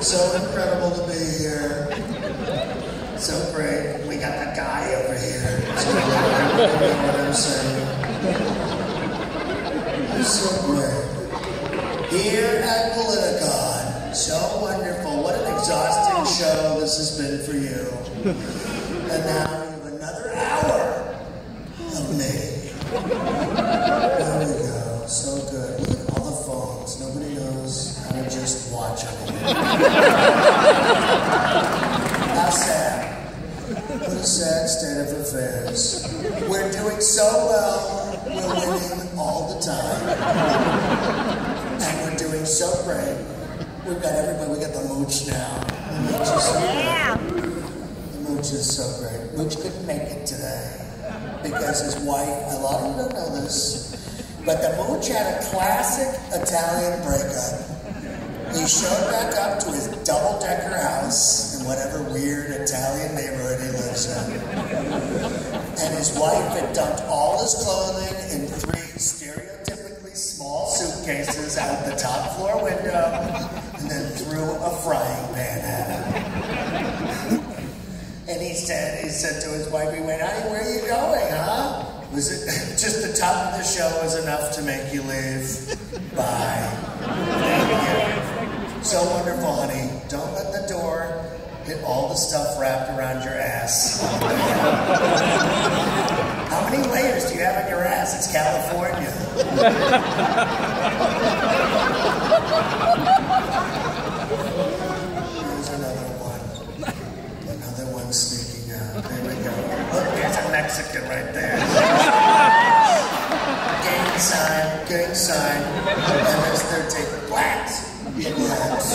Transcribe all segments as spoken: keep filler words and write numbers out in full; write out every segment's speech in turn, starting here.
So incredible to be here. So great. We got the guy over here. So you know what I'm saying. It's so great. Here at Politicon. So wonderful. What an exhausting show this has been for you. And now we have another hour of me. There we go. So good. Look at all the phones. Nobody knows how to just watch them. How sad. What a sad state of affairs. We're doing so well. We're winning all the time. And we're doing so great. We've got everybody. We got the Mooch now. The Mooch is so great. The Mooch is so great. Mooch couldn't make it today because his wife, a lot of you don't know this, but the Mooch had a classic Italian breakup. He showed back up to his double-decker house in whatever weird Italian neighborhood he lives in. And his wife had dumped all his clothing in three stereotypically small suitcases out the top floor window and then threw a frying pan at him. And he said, he said to his wife, he went, honey, where are you going, huh? Was it just the top of the show was enough to make you leave? Bye. Thank you. So wonderful, honey. Don't let the door hit all the stuff wrapped around your ass. How many layers do you have on your ass? It's California. Here's another one. Another one sneaking out. There we go. Look, there's a Mexican right there. Gang sign, gang sign. And there's their take. Blacks. Blacks.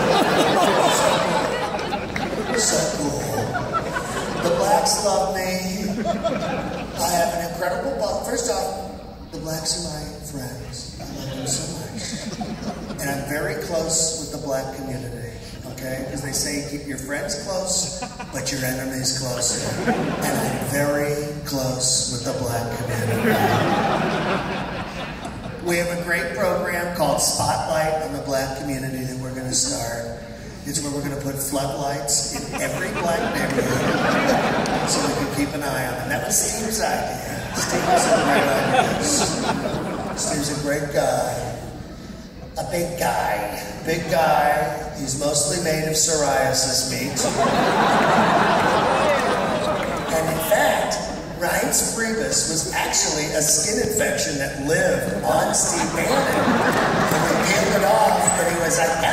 So cool. The blacks love me. I have an incredible bond. First off, the blacks are my friends. I love them so much. And I'm very close with the black community, okay? Because they say keep your friends close, but your enemies closer. And I'm very close with the black community. We have a great program called Spotlight on the Black Community that we're going to start. It's where we're going to put floodlights in every black neighborhood so we can keep an eye on them. That was Steve's idea. Steve was a great idea. Steve's a great guy. A big guy. Big guy. He's mostly made of psoriasis meat. And in fact, Reince Priebus was actually a skin infection that lived on Steve Bannon. And we peeled it off, but he was like,